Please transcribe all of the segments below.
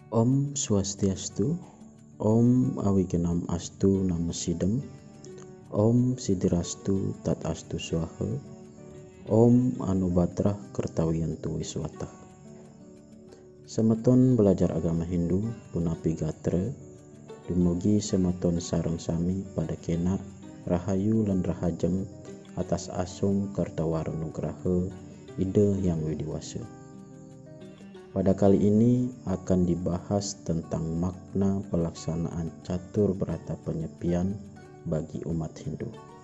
Om Swastiastu, Om Awigenam Astu Namasidam, Om Sidirastu Tat Astu Swaha, Om Anubatrah Kertawiyantu Wiswata. Semeton belajar agama Hindu punapi gatra, dumugi semeton sareng sami pada kena rahayu lan rahajeng atas asung Kartawara Nugraha Ide Yang Widiwasa. Pada kali ini akan dibahas tentang makna pelaksanaan catur berata penyepian bagi umat Hindu.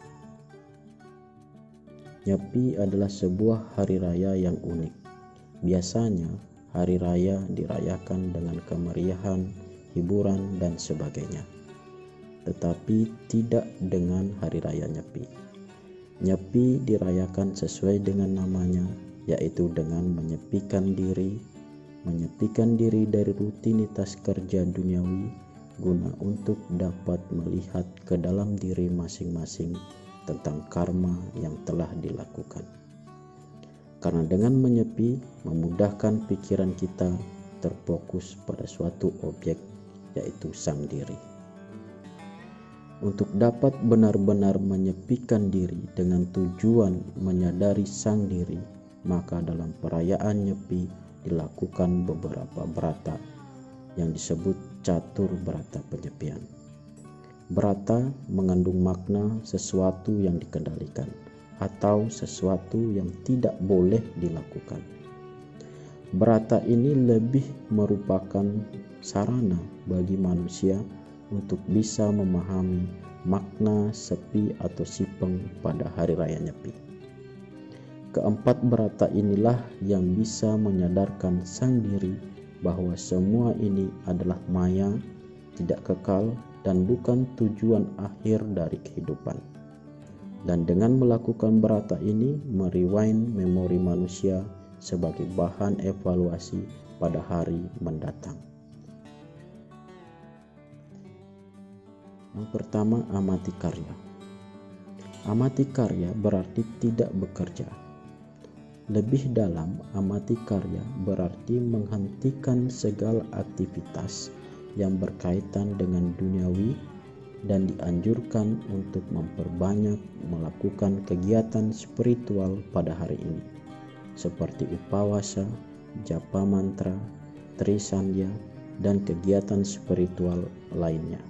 Nyepi adalah sebuah hari raya yang unik. Biasanya hari raya dirayakan dengan kemeriahan, hiburan, dan sebagainya. Tetapi tidak dengan hari raya Nyepi. Nyepi dirayakan sesuai dengan namanya, yaitu dengan menyepikan diri dari rutinitas kerja duniawi guna untuk dapat melihat ke dalam diri masing-masing tentang karma yang telah dilakukan. Karena dengan menyepi memudahkan pikiran kita terfokus pada suatu objek, yaitu sang diri. Untuk dapat benar-benar menyepikan diri dengan tujuan menyadari sang diri, maka dalam perayaan Nyepi dilakukan beberapa berata yang disebut catur berata penyepian. Berata mengandung makna sesuatu yang dikendalikan atau sesuatu yang tidak boleh dilakukan. Berata ini lebih merupakan sarana bagi manusia untuk bisa memahami makna sepi atau sipeng pada hari raya Nyepi. Keempat berata inilah yang bisa menyadarkan sang diri bahwa semua ini adalah maya, tidak kekal, dan bukan tujuan akhir dari kehidupan. Dan dengan melakukan berata ini, merewind memori manusia sebagai bahan evaluasi pada hari mendatang. Yang pertama, amati karya. Amati karya berarti tidak bekerja. Lebih dalam, amati karya berarti menghentikan segala aktivitas yang berkaitan dengan duniawi dan dianjurkan untuk memperbanyak melakukan kegiatan spiritual pada hari ini, seperti upawasa, japa mantra, trisandya, dan kegiatan spiritual lainnya.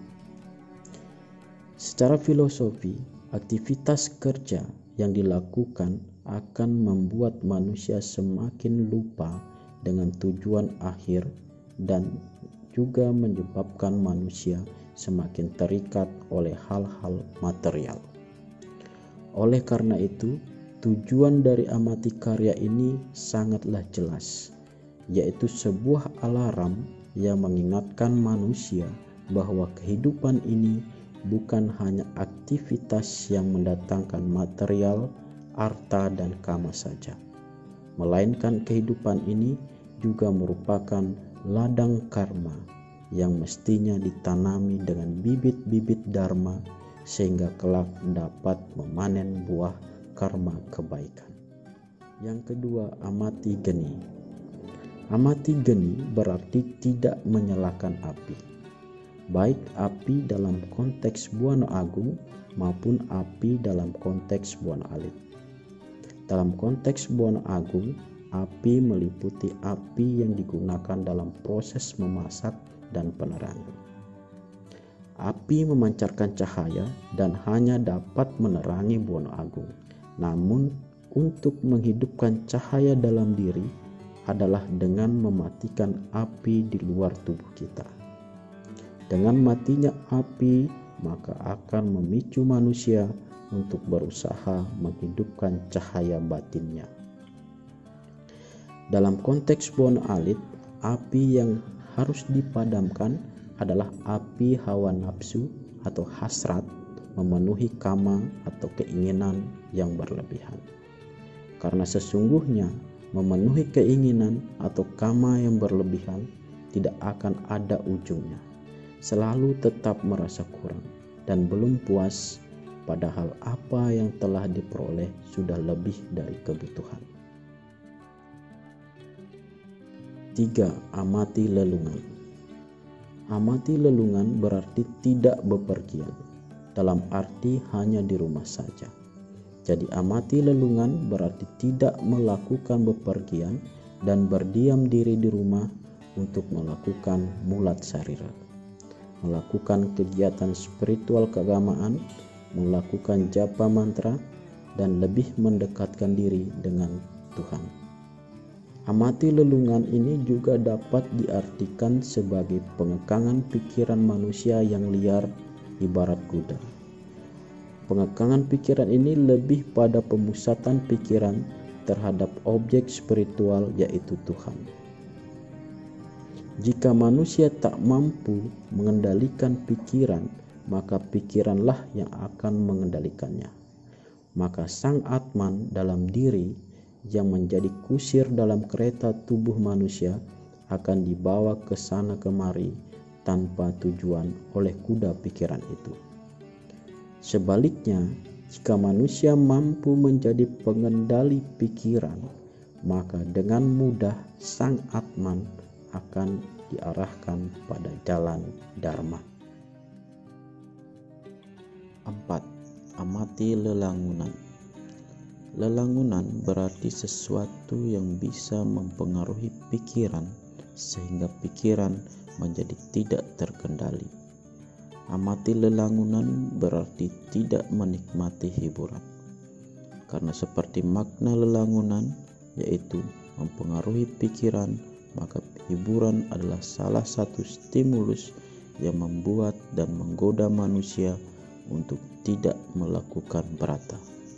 Secara filosofi, aktivitas kerja yang dilakukan akan membuat manusia semakin lupa dengan tujuan akhir dan juga menyebabkan manusia semakin terikat oleh hal-hal material. Oleh karena itu, tujuan dari amati karya ini sangatlah jelas, yaitu sebuah alarm yang mengingatkan manusia bahwa kehidupan ini bukan hanya aktivitas yang mendatangkan material, arta, dan kama saja, melainkan kehidupan ini juga merupakan ladang karma yang mestinya ditanami dengan bibit-bibit dharma sehingga kelak dapat memanen buah karma kebaikan. Yang kedua, amati geni. Amati geni berarti tidak menyalakan api, baik api dalam konteks Buana Agung maupun api dalam konteks Buana Alit. Dalam konteks Buana Agung, api meliputi api yang digunakan dalam proses memasak dan penerangan. Api memancarkan cahaya dan hanya dapat menerangi Buana Agung. Namun, untuk menghidupkan cahaya dalam diri adalah dengan mematikan api di luar tubuh kita. Dengan matinya api, maka akan memicu manusia untuk berusaha menghidupkan cahaya batinnya. Dalam konteks Buana Alit, api yang harus dipadamkan adalah api hawa nafsu atau hasrat memenuhi kama atau keinginan yang berlebihan. Karena sesungguhnya memenuhi keinginan atau kama yang berlebihan tidak akan ada ujungnya. Selalu tetap merasa kurang dan belum puas, padahal apa yang telah diperoleh sudah lebih dari kebutuhan. 3. Amati lelungan. Amati lelungan berarti tidak bepergian, dalam arti hanya di rumah saja. Jadi amati lelungan berarti tidak melakukan bepergian dan berdiam diri di rumah untuk melakukan mulat sarira, melakukan kegiatan spiritual keagamaan, melakukan japa mantra, dan lebih mendekatkan diri dengan Tuhan. Amati lelungan ini juga dapat diartikan sebagai pengekangan pikiran manusia yang liar ibarat kuda. Pengekangan pikiran ini lebih pada pemusatan pikiran terhadap objek spiritual yaitu Tuhan. Jika manusia tak mampu mengendalikan pikiran, maka pikiranlah yang akan mengendalikannya. Maka sang Atman dalam diri yang menjadi kusir dalam kereta tubuh manusia akan dibawa ke sana kemari tanpa tujuan oleh kuda pikiran itu. Sebaliknya, jika manusia mampu menjadi pengendali pikiran, maka dengan mudah sang Atman akan diarahkan pada jalan Dharma. 4. Amati lelangunan. Lelangunan berarti sesuatu yang bisa mempengaruhi pikiran sehingga pikiran menjadi tidak terkendali. Amati lelangunan berarti tidak menikmati hiburan. Karena seperti makna lelangunan yaitu mempengaruhi pikiran, maka hiburan adalah salah satu stimulus yang membuat dan menggoda manusia untuk tidak melakukan brata.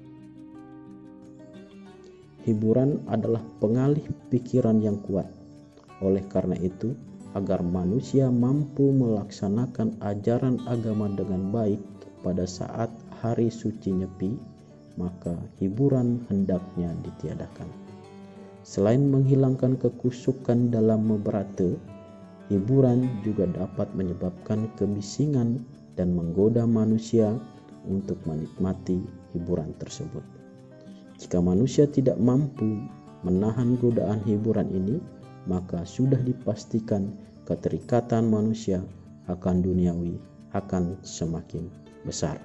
Hiburan adalah pengalih pikiran yang kuat. Oleh karena itu, agar manusia mampu melaksanakan ajaran agama dengan baik pada saat hari suci Nyepi, maka hiburan hendaknya ditiadakan. Selain menghilangkan kekusukan dalam membrata, hiburan juga dapat menyebabkan kebisingan dan menggoda manusia untuk menikmati hiburan tersebut. Jika manusia tidak mampu menahan godaan hiburan ini, maka sudah dipastikan keterikatan manusia akan duniawi akan semakin besar.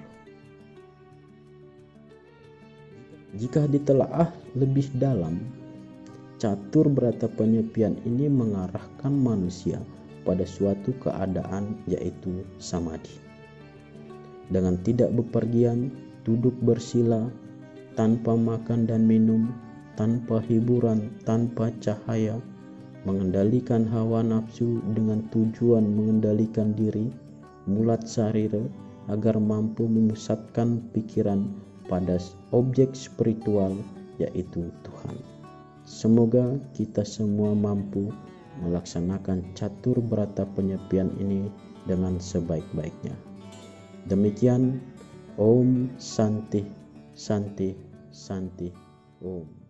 Jika ditelaah lebih dalam, catur brata penyepian ini mengarahkan manusia pada suatu keadaan yaitu samadhi. Dengan tidak bepergian, duduk bersila, tanpa makan dan minum, tanpa hiburan, tanpa cahaya, mengendalikan hawa nafsu dengan tujuan mengendalikan diri, mulat sarira, agar mampu memusatkan pikiran pada objek spiritual yaitu Tuhan. Semoga kita semua mampu melaksanakan catur brata penyepian ini dengan sebaik-baiknya. Demikian, Om Santi Santi Santi Om.